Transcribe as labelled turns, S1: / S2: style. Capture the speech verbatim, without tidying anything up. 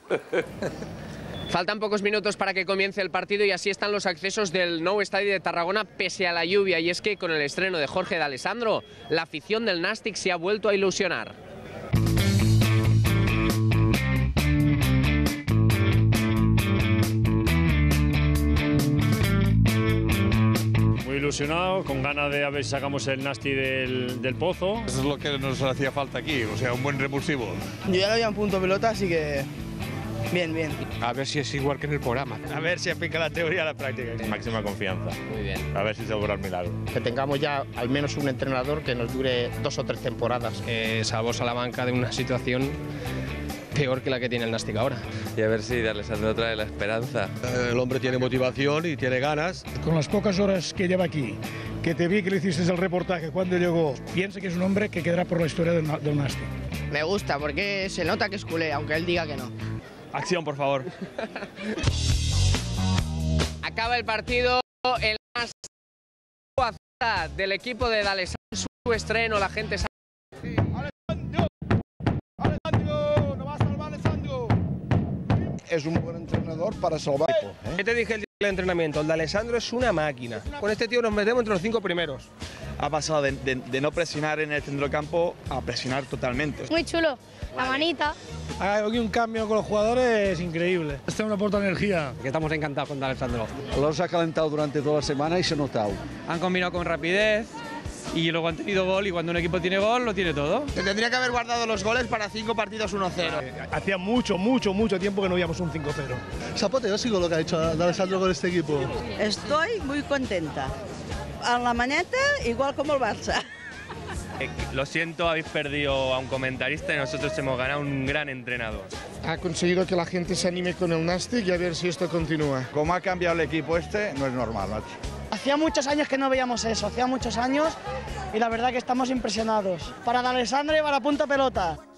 S1: Faltan pocos minutos para que comience el partido y así están los accesos del Nou Estadi de Tarragona pese a la lluvia. Y es que con el estreno de Jorge D'Alessandro, la afición del Nàstic se ha vuelto a ilusionar.
S2: Muy ilusionado, con ganas de a ver si sacamos el Nàstic del, del pozo.
S3: Eso es lo que nos hacía falta aquí, o sea, un buen revulsivo.
S4: Yo ya lo había en punto pelota, así que bien, bien.
S5: A ver si es igual que en el programa.
S3: A ver si aplica la teoría a la práctica.
S2: Máxima confianza.
S1: Muy bien.
S2: A ver si se logra el milagro.
S5: Que tengamos ya al menos un entrenador que nos dure dos o tres temporadas.
S6: Eh, salvó Salamanca de una situación peor que la que tiene el Nàstic ahora.
S7: Y a ver si D'Alessandro trae la esperanza.
S8: El hombre tiene motivación y tiene ganas.
S9: Con las pocas horas que lleva aquí, que te vi que le hiciste el reportaje cuando llegó, piensa que es un hombre que quedará por la historia del, del Nàstic.
S4: Me gusta porque se nota que es culé, aunque él diga que no.
S3: Acción, por favor.
S1: Acaba el partido, el más del equipo de D'Alessandro, su estreno, la gente sabe.
S8: Es un buen entrenador para salvar.
S6: ¿Qué te dije el día del entrenamiento? El D'Alessandro es una máquina. Con este tío nos metemos entre los cinco primeros.
S3: Ha pasado de, de, de no presionar en el centro del campo a presionar totalmente.
S10: Muy chulo, la manita.
S9: Hay un cambio con los jugadores increíble. Este me aporta energía.
S6: Que estamos encantados con D'Alessandro.
S8: Los ha calentado durante toda la semana y se ha notado.
S6: Han combinado con rapidez y luego han tenido gol y cuando un equipo tiene gol lo tiene todo.
S4: Se tendría que haber guardado los goles para cinco partidos uno cero.
S9: Hacía mucho, mucho, mucho tiempo que no veíamos un cinco cero.
S8: Es apoteósico lo que ha hecho D'Alessandro con este equipo.
S11: Estoy muy contenta. A la maneta, igual como el Barça.
S6: Lo siento, habéis perdido a un comentarista y nosotros hemos ganado un gran entrenador.
S9: Ha conseguido que la gente se anime con el Nàstic y a ver si esto continúa.
S3: Como ha cambiado el equipo este, no es normal, macho.
S11: Hacía muchos años que no veíamos eso, hacía muchos años y la verdad que estamos impresionados. Para D'Alessandro y para punta pelota.